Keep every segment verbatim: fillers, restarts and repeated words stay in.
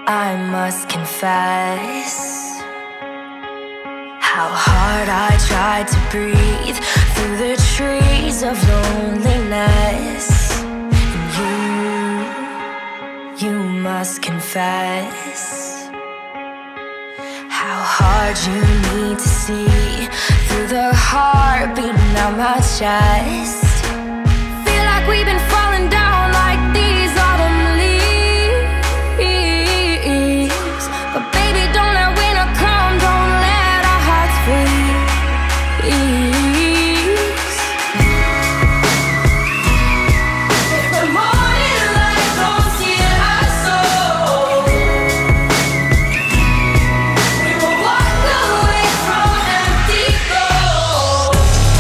I must confess how hard I tried to breathe through the trees of loneliness. And you, you must confess how hard you need to see through the heart beating out my chest. Feel like we've been falling down like these autumn leaves, but baby, don't let winter come, don't let our hearts freeze. If the morning light don't steal our soul, we will walk away from empty gold.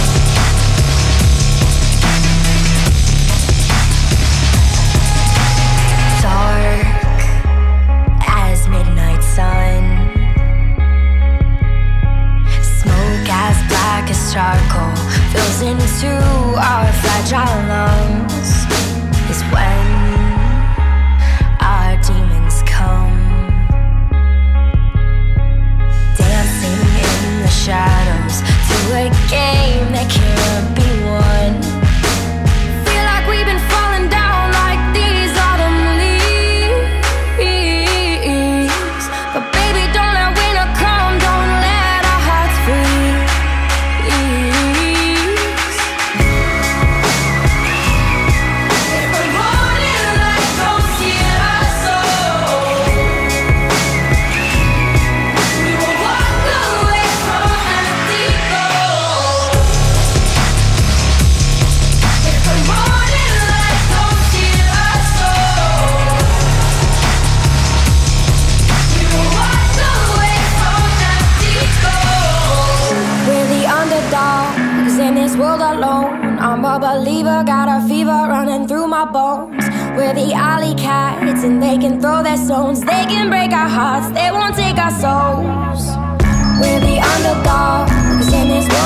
Dark as midnight sun, smoke as black as charcoal fills into our fragile lungs. Is when our demons come, dancing in the shadows to a game that can't be won. Feel like we've been falling down like these autumn leaves, but baby, don't let winter come, don't let our hearts freeze. If the morning light don't steal our soul, we will walk away from empty gold. If the morning light don't steal our soul, we will walk away from empty gold. We're the underdogs in this world alone. I'm a believer, got a fever running through my bones. We're the alley cats and they can throw their stones. They can break our hearts, they won't take our souls. We're the underdogs in this world